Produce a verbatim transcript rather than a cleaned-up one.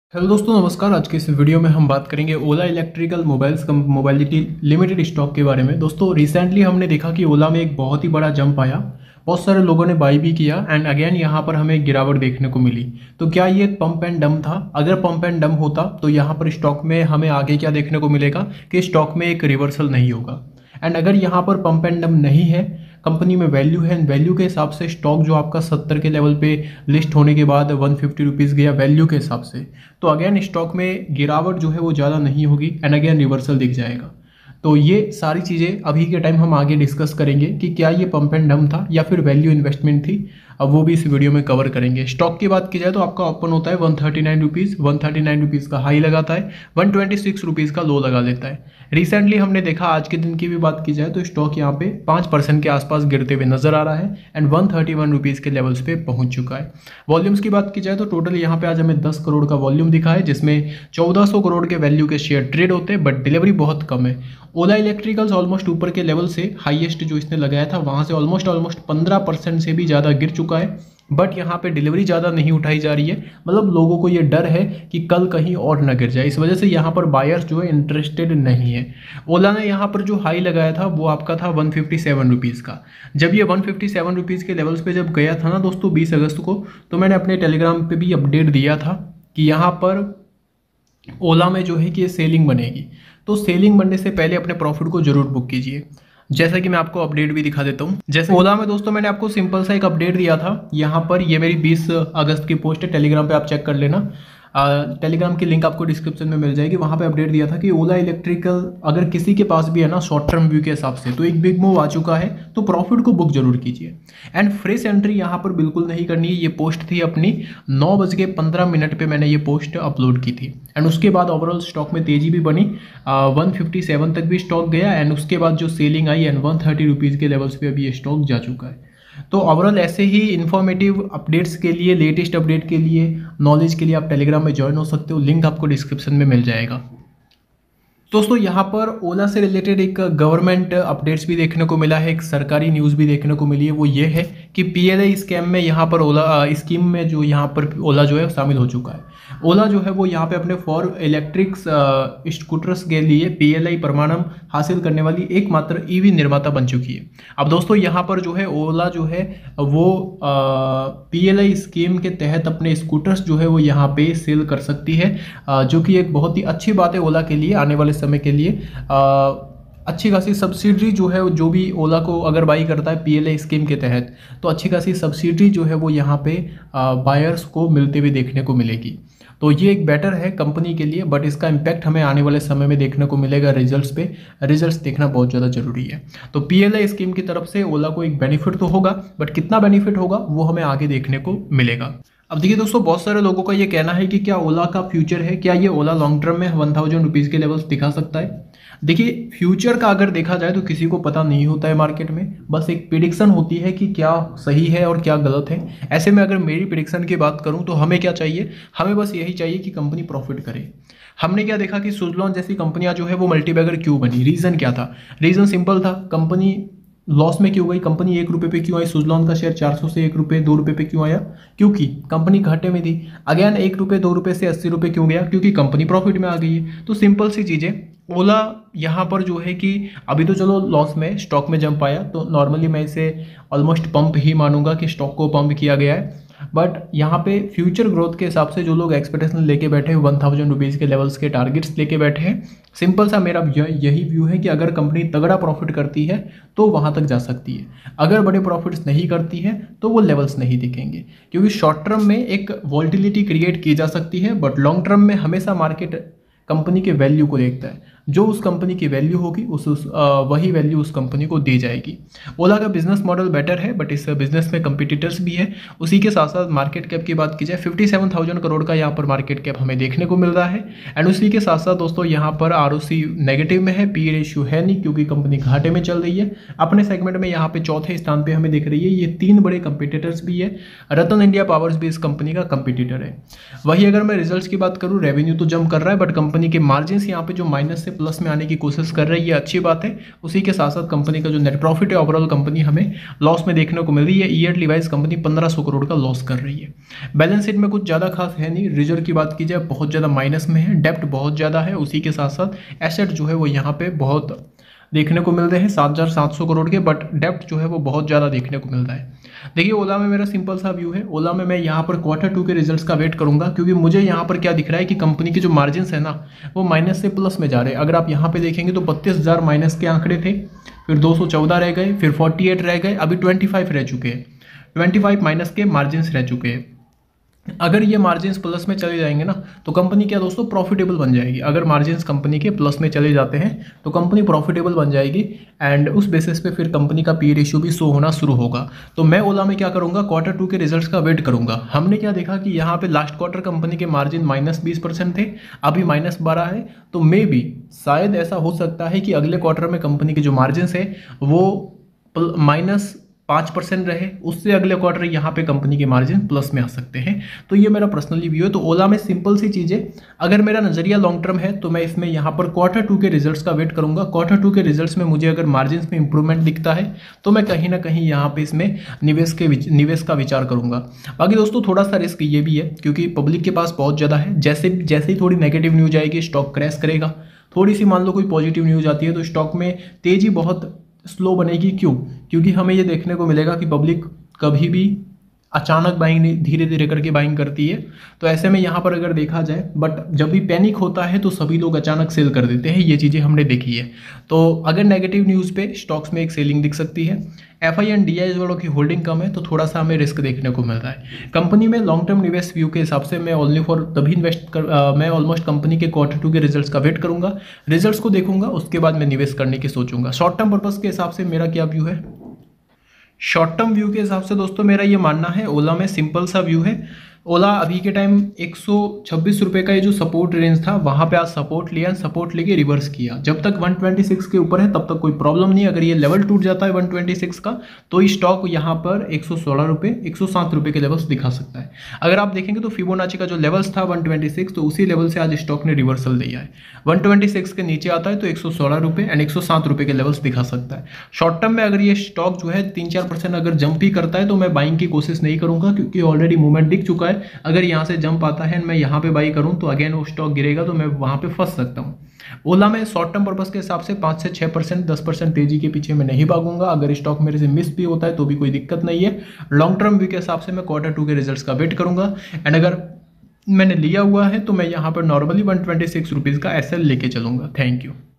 Hello दोस्तों, नमस्कार। आज के इस वीडियो में हम बात करेंगे Ola electrical mobiles mobility limited stock के बारे में। दोस्तों, रिसेंटली हमने देखा कि ओला में एक बहुत ही बड़ा जंप आया, बहुत सारे लोगों ने बाई भी किया एंड अगेन यहाँ पर हमें एक गिरावट देखने को मिली। तो क्या ये पंप एंड डंप था? अगर पंप एंड डंप होता तो यहाँ पर स्टॉक में हमें आगे क्या देखने को मिलेगा कि स्टॉक में एक रिवर्सल नहीं होगा। एंड अगर यहाँ पर पंप एंड डंप नहीं है, कंपनी में वैल्यू है, वैल्यू के हिसाब से स्टॉक जो आपका सत्तर के लेवल पे लिस्ट होने के बाद वन फिफ्टी रुपीज़ गया वैल्यू के हिसाब से, तो अगेन स्टॉक में गिरावट जो है वो ज़्यादा नहीं होगी एंड अगेन रिवर्सल दिख जाएगा। तो ये सारी चीज़ें अभी के टाइम हम आगे डिस्कस करेंगे कि क्या ये पंप एंड डंप था या फिर वैल्यू इन्वेस्टमेंट थी। अब वो भी इस वीडियो में कवर करेंगे। स्टॉक की बात की जाए तो आपका ओपन होता है one thirty nine rupees, one thirty nine rupees का हाई लगाता है, वन ट्वेंटी सिक्स रुपीज़ का लो लगा लेता है। रिसेंटली हमने देखा, आज के दिन की भी बात की जाए तो स्टॉक यहाँ पे पाँच परसेंट के आसपास गिरते हुए नजर आ रहा है and one thirty one rupees के लेवल्स पे पहुंच चुका है। वॉल्यूम्स की बात की जाए तो टोटल यहाँ पे आज हमें दस करोड़ का वॉल्यूम दिखा है, जिसमें चौदह सौ करोड़ के वैल्यू के शेयर ट्रेड होते हैं, बट डिलीवरी बहुत कम है। ओला इलेक्ट्रिकल्स ऑलमोस्ट ऊपर के लेवल से, हाईएस्ट जो इसने लगाया था वहाँ से ऑलमोस्ट ऑलमोस्ट पंद्रह परसेंट से भी ज़्यादा गिर चुका है, बट यहाँ पे डिलीवरी ज़्यादा नहीं उठाई जा रही है। मतलब लोगों को ये डर है कि कल कहीं और न गिर जाए, इस वजह से यहाँ पर बायर्स जो है इंटरेस्टेड नहीं है। ओला ने यहाँ पर जो हाई लगाया था वो आपका था वन फिफ्टी सेवन रुपीज़ का। जब ये वन फिफ्टी सेवन रुपीज़ के लेवल्स पे जब गया था ना दोस्तों बीस अगस्त को, तो मैंने अपने टेलीग्राम पे भी अपडेट दिया था कि यहाँ पर ओला में जो है कि ये सेलिंग बनेगी। तो सेलिंग बनने से पहले अपने प्रॉफिट को जरूर बुक कीजिए। जैसा कि मैं आपको अपडेट भी दिखा देता हूँ। जैसे ओला में दोस्तों मैंने आपको सिंपल सा एक अपडेट दिया था। यहाँ पर ये मेरी बीस अगस्त की पोस्ट है, टेलीग्राम पे आप चेक कर लेना। टेलीग्राम की लिंक आपको डिस्क्रिप्शन में मिल जाएगी। वहाँ पे अपडेट दिया था कि ओला इलेक्ट्रिकल अगर किसी के पास भी है ना शॉर्ट टर्म व्यू के हिसाब से, तो एक बिग मूव आ चुका है, तो प्रॉफिट को बुक जरूर कीजिए। एंड फ्रेश एंट्री यहाँ पर बिल्कुल नहीं करनी है। ये पोस्ट थी अपनी नौ बज के पंद्रह मिनट पर मैंने ये पोस्ट अपलोड की थी एंड उसके बाद ओवरऑल स्टॉक में तेजी भी बनी, वन फिफ्टी सेवन तक भी स्टॉक गया एंड उसके बाद जो सेलिंग आई एंड वन थर्टी रुपीज़ के लेवल्स पे अभी ये स्टॉक जा चुका है। तो ओवरऑल ऐसे ही इन्फॉर्मेटिव अपडेट्स के लिए, लेटेस्ट अपडेट के लिए, नॉलेज के लिए आप टेलीग्राम में ज्वाइन हो सकते हो। लिंक आपको डिस्क्रिप्शन में मिल जाएगा। दोस्तों, यहाँ पर ओला से रिलेटेड एक गवर्नमेंट अपडेट्स भी देखने को मिला है, एक सरकारी न्यूज़ भी देखने को मिली है। वो ये है कि पीएलआई स्कैम में यहाँ पर ओला स्कीम में जो यहाँ पर ओला जो है शामिल हो चुका है। ओला जो है वो यहाँ पे अपने फॉर इलेक्ट्रिक्स स्कूटर्स के लिए पीएलआई प्रमाणन हासिल करने वाली एकमात्र ईवी निर्माता बन चुकी है। अब दोस्तों यहाँ पर जो है ओला जो है वो पीएलआई स्कीम के तहत अपने स्कूटर्स जो है वो यहाँ पे सेल कर सकती है, आ, जो कि एक बहुत ही अच्छी बात है ओला के लिए। आने वाले समय के लिए आ, अच्छी खासी सब्सिडी जो है, जो भी ओला को अगर बाई करता है पीएलआई स्कीम के तहत, तो अच्छी खासी सब्सिडी जो है वो यहाँ पे बायर्स को मिलते हुए देखने को मिलेगी। तो ये एक बेटर है कंपनी के लिए, बट इसका इम्पैक्ट हमें आने वाले समय में देखने को मिलेगा रिजल्ट्स पे। रिजल्ट्स देखना बहुत ज़्यादा जरूरी है। तो पीएलआई स्कीम की तरफ से ओला को एक बेनिफिट तो होगा, बट कितना बेनिफिट होगा वो हमें आगे देखने को मिलेगा। अब देखिए दोस्तों, बहुत सारे लोगों का ये कहना है कि क्या ओला का फ्यूचर है, क्या ये ओला लॉन्ग टर्म में वन थाउजेंड रुपीज़ के लेवल्स दिखा सकता है। देखिए, फ्यूचर का अगर देखा जाए तो किसी को पता नहीं होता है मार्केट में, बस एक प्रिडिक्शन होती है कि क्या सही है और क्या गलत है। ऐसे में अगर मेरी प्रिडिक्शन की बात करूं तो हमें क्या चाहिए, हमें बस यही चाहिए कि कंपनी प्रॉफिट करे। हमने क्या देखा कि सुजलॉन जैसी कंपनियां जो है वो मल्टीबैगर क्यों बनी, रीज़न क्या था? रीज़न सिंपल था, कंपनी लॉस में क्यों गई, कंपनी एक रुपये पे क्यों आई, सुजलॉन का शेयर चार सौ से एक रुपये दो रुपये पे क्यों आया, क्योंकि कंपनी घाटे में थी। अगेन एक रुपये दो रुपये से अस्सी रुपये क्यों गया, क्योंकि कंपनी प्रॉफिट में आ गई है। तो सिंपल सी चीज़ें। ओला यहाँ पर जो है कि अभी तो चलो लॉस में, स्टॉक में जंप आया, तो नॉर्मली मैं इसे ऑलमोस्ट पंप ही मानूंगा कि स्टॉक को पंप किया गया है। बट यहाँ पे फ्यूचर ग्रोथ के हिसाब से जो लोग एक्सपेक्टेशन लेके बैठे हैं, वन थाउजेंड रुपीज़ के लेवल्स के टारगेट्स लेके बैठे हैं, सिंपल सा मेरा यही व्यू है कि अगर कंपनी तगड़ा प्रॉफिट करती है तो वहाँ तक जा सकती है। अगर बड़े प्रॉफिट्स नहीं करती है तो वो लेवल्स नहीं दिखेंगे, क्योंकि शॉर्ट टर्म में एक वॉल्टिलिटी क्रिएट की जा सकती है, बट लॉन्ग टर्म में हमेशा मार्केट कंपनी के वैल्यू को देखता है। जो उस कंपनी की वैल्यू होगी उस, उस आ, वही वैल्यू उस कंपनी को दी जाएगी। ओला का बिजनेस मॉडल बेटर है, बट इस बिजनेस में कंपिटिटर्स भी है। उसी के साथ साथ मार्केट कैप की बात की जाए, फिफ्टी सेवन थाउजेंड करोड़ का यहाँ पर मार्केट कैप हमें देखने को मिल रहा है। एंड उसी के साथ साथ दोस्तों यहाँ पर आरओसी नेगेटिव में है, पी रेशियो है नहीं, क्योंकि कंपनी घाटे में चल रही है। अपने सेगमेंट में यहाँ पे चौथे स्थान पर हमें दिख रही है। ये तीन बड़े कंपिटिटर्स भी है। रतन इंडिया पावर्स भी इस कंपनी का कंपिटिटर है। वही अगर मैं रिजल्ट की बात करूँ, रेवेन्यू तो जंप कर रहा है, बट कंपनी के मार्जिन यहाँ पे जो माइनस से प्लस में आने की कोशिश कर रही है, अच्छी बात है। उसी के साथ साथ कंपनी का जो नेट प्रॉफिट है ओवरऑल कंपनी हमें लॉस में देखने को मिल रही है। ईयरली वाइज कंपनी पंद्रह सौ करोड़ का लॉस कर रही है। बैलेंस शीट में कुछ ज़्यादा खास है नहीं। रिजर्व की बात की जाए बहुत ज़्यादा माइनस में है, डेप्ट बहुत ज़्यादा है। उसी के साथ साथ एसेट जो है वो यहाँ पे बहुत देखने को मिल रहे हैं सात हज़ार सात सौ करोड़ के, बट डेप्ट जो है वो बहुत ज़्यादा देखने को मिल रहा है। देखिए ओला में मेरा सिंपल सा व्यू है। ओला में मैं यहाँ पर क्वार्टर टू के रिजल्ट्स का वेट करूंगा, क्योंकि मुझे यहाँ पर क्या दिख रहा है कि कंपनी के जो मार्जिन है ना वो माइनस से प्लस में जा रहे हैं। अगर आप यहाँ पे देखेंगे तो बत्तीस हज़ार माइनस के आंकड़े थे, फिर दो सौ चौदह रह गए, फिर अड़तालीस रह गए, अभी पच्चीस रह चुके हैं। पच्चीस माइनस के मार्जिन रह चुके हैं। अगर ये मार्जिन्स प्लस में चले जाएंगे ना तो कंपनी क्या दोस्तों प्रॉफिटेबल बन जाएगी। अगर मार्जिन्स कंपनी के प्लस में चले जाते हैं तो कंपनी प्रॉफिटेबल बन जाएगी, एंड उस बेसिस पे फिर कंपनी का पी रेशियो भी शो होना शुरू होगा। तो मैं ओला में क्या करूंगा, क्वार्टर टू के रिजल्ट्स का वेट करूंगा। हमने क्या देखा कि यहाँ पे लास्ट क्वार्टर कंपनी के मार्जिन माइनस बीस परसेंट थे, अभी माइनस बारह है। तो मे बी शायद ऐसा हो सकता है कि अगले क्वार्टर में कंपनी के जो मार्जिन है वो माइनस पाँच परसेंट रहे, उससे अगले क्वार्टर यहाँ पे कंपनी के मार्जिन प्लस में आ सकते हैं। तो ये मेरा पर्सनली व्यू है। तो ओला में सिंपल सी चीज़ें, अगर मेरा नज़रिया लॉन्ग टर्म है तो मैं इसमें यहाँ पर क्वार्टर टू के रिजल्ट्स का वेट करूँगा। क्वार्टर टू के रिजल्ट्स में मुझे अगर मार्जिन में इंप्रूवमेंट दिखता है तो मैं कहीं ना कहीं यहाँ पे इसमें निवेश के निवेश का विचार करूँगा। बाकी दोस्तों थोड़ा सा रिस्क ये भी है क्योंकि पब्लिक के पास बहुत ज़्यादा है। जैसे जैसे ही थोड़ी नेगेटिव न्यूज आएगी स्टॉक क्रैश करेगा, थोड़ी सी मान लो कोई पॉजिटिव न्यूज आती है तो स्टॉक में तेज़ी बहुत स्लो बनेगी। क्यों? क्योंकि हमें ये देखने को मिलेगा कि पब्लिक कभी भी अचानक बाइंग नहीं, धीरे धीरे करके बाइंग करती है। तो ऐसे में यहाँ पर अगर देखा जाए, बट जब भी पैनिक होता है तो सभी लोग अचानक सेल कर देते हैं, ये चीज़ें हमने देखी है। तो अगर नेगेटिव न्यूज़ पे स्टॉक्स में एक सेलिंग दिख सकती है। F I and D I वालों की होल्डिंग कम है तो थोड़ा सा हमें रिस्क देखने को मिल रहा है। कंपनी में लॉन्ग टर्म निवेश व्यू के हिसाब से मैं ओनली फॉर तभी इन्वेस्ट कर आ, मैं ऑलमोस्ट कंपनी के क्वार्टर टू के रिजल्ट्स का वेट करूंगा, रिजल्ट्स को देखूंगा, उसके बाद मैं निवेश करने की सोचूंगा। शॉर्ट टर्म पर्पज़ के हिसाब से मेरा क्या व्यू है, शॉर्ट टर्म व्यू के हिसाब से दोस्तों मेरा ये मानना है ओला में सिंपल सा व्यू है। ओला अभी के टाइम एक सौ छब्बीस रुपये का ये जो सपोर्ट रेंज था वहाँ पे आज सपोर्ट लिया, सपोर्ट लेके रिवर्स किया। जब तक एक सौ छब्बीस के ऊपर है तब तक कोई प्रॉब्लम नहीं। अगर ये लेवल टूट जाता है एक सौ छब्बीस का तो स्टॉक यहाँ पर एक सौ सोलह रुपये एक सौ सात रुपये के लेवल्स दिखा सकता है। अगर आप देखेंगे तो फिबोनाची का जो लेवल्स था एक सौ छब्बीस, तो उसी लेवल से आज स्टॉक ने रिवर्सल दिया है। एक सौ छब्बीस के नीचे आता है तो एक सौ सोलह रुपये एंड एक सौ सात रुपये के लेवल्स दिखा सकता है। शॉर्ट टर्म में अगर ये स्टॉक जो है तीन चार परसेंट अगर जंप ही करता है तो मैं बाइंग की कोशिश नहीं करूंगा, क्योंकि ऑलरेडी मूवमेंट दिख चुका है। अगर यहाँ से जंप आता है मैं यहाँ पे बाई करूँ तो अगेन वो स्टॉक गिरेगा तो मैं वहाँ पे फंस सकता हूँ। ओला में शॉर्ट टर्म पर्पस के हिसाब से पाँच से छः परसेंट दस परसेंट तेजी के पीछे मैं नहीं भागूंगा। अगर स्टॉक मेरे से मिस भी होता है तो भी कोई दिक्कत नहीं है। लॉन्ग टर्म व्यू के हिसाब से मैं क्वार्टर टू के रिजल्ट्स का वेट करूंगा, एंड अगर मैंने लिया हुआ है तो मैं यहाँ पर normally one twenty six rupees का एस एल लेके चलूंगा। Thank you.